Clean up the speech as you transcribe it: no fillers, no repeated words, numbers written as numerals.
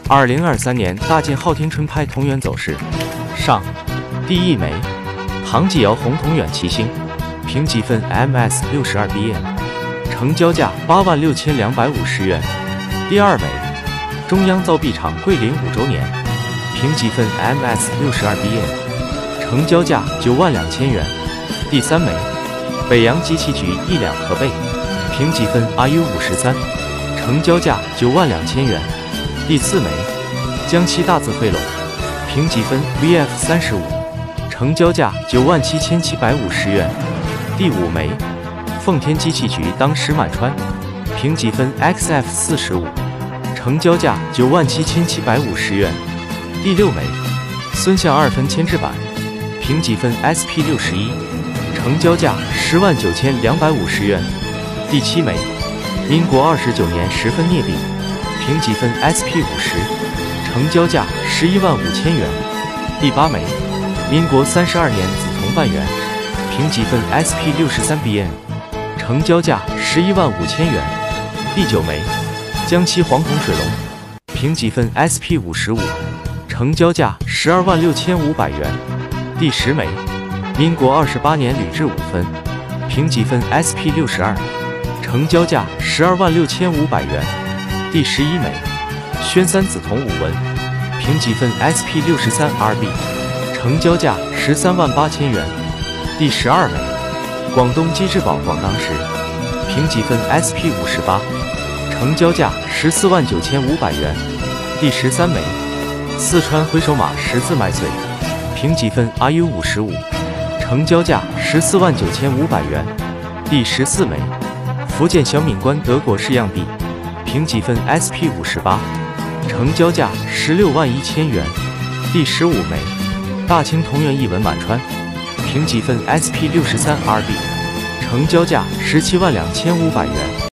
2023年大件昊天春拍同源走势：上，第一枚，唐继尧红同源齐星，评级分 MS62BN， 成交价86250元。第二枚，中央造币厂桂林5周年，评级分 MS62BN， 成交价92000元。第三枚，北洋机器局1两合倍，评级分 RU53， 成交价92000元。第四枚，江西大字汇拢，评级分 VF35， 成交价97750元。第五枚，奉天机器局当时满川，评级分 XF45， 成交价97750元。第六枚，孙相2分铅制版，评级分 SP61， 成交价109250元。第七枚，民国29年10分镍币，评级分 SP50， 成交价115000元。第八枚，民国32年紫铜半圆，评级分 SP63BN， 成交价115000元。第九枚，江西黄铜水龙，评级分 SP55， 成交价126500元。第十枚，民国28年铝制5分，评级分 SP62， 成交价126500元。第11枚，宣三紫铜5纹，评级分 SP63RB， 成交价138000元。第12枚，广东机智宝广当时，评级分 SP58， 成交价149500元。第13枚，四川回首马10字麦穗，评级分 RU55， 成交价149500元。第14枚，福建小闽官德国式样币，评级分 SP58， 成交价161000元。第15枚，大清同源一纹满川，评级分 SP63RB， 成交价172500元。